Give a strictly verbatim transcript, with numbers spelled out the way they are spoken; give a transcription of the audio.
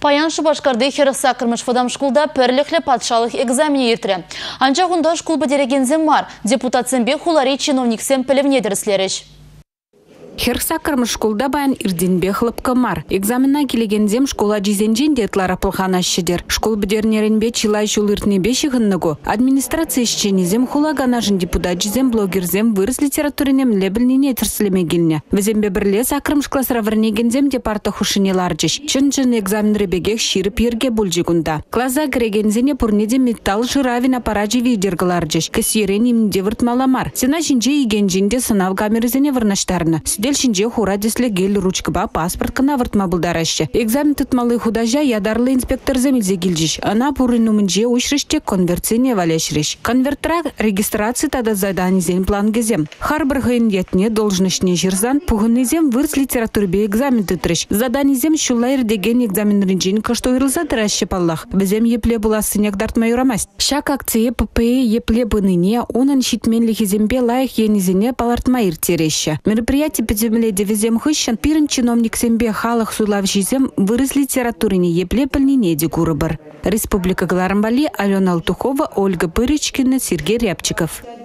Паян Шубашкарды херіса кірміш фадам шкулда пірліхлі патшалық экзамене ертірі. Анча ғында шкул бідерегензем мар, депутатсенбе хулари чиновниксен пілівне діріслеріш. Херса кірміш шкулда баян ирденбе хлыпкы мар. Экзамена келегензем школа жизенжен детлара пылған ашшыдер. Школ бідернеренбе чилай шул иртнебе шығынныгу. Администрация ішченезем хулаганажын депутат жизем блогерзем вырыс литературинем лебілнене тірсілеме келіне. Візембе бірлес акрымш классыра вірнегензем департа хушыне ларджыш. Чын-чын экзамен ребегех ширып ерге бүлжігунда. Клаза кірегензене пурнеде металл жыравин аппаражи видергі ларджыш. Кісерен имінде выртмаламар. Сена жинже игенжінде сынав камерызене вырнаштарны. Дельшинже хура десле гель ручкаба паспорт кына выртма булдараще. Экзамен тытмалы худажа ядарлы инспектор земельзе гильжиш. Ана пурынумынже ушрыште конверцияне валяшриш. Конвертра регистрации тада заданизен план гезем. Харбар гайнетне должностне жирзан пугынезем вырс литературбе экзамен тытрыш. Заданизем шулайр деген экзамен ринжин кашто ирылза тыраще паллах. Безем епле була сыняк дартма юрамасть. Шак акция ППЭ епле быныне онан щитменлихи зембе лайх енизене палартма иртереща. Мероприятие земле девизем хыщан пирен чиновник сембе халах сулавжизем вырыс литературине епле пыльнине дегурыбыр. Республика Галарамбали, Алена Алтухова, Ольга Пырычкина, Сергей Рябчиков.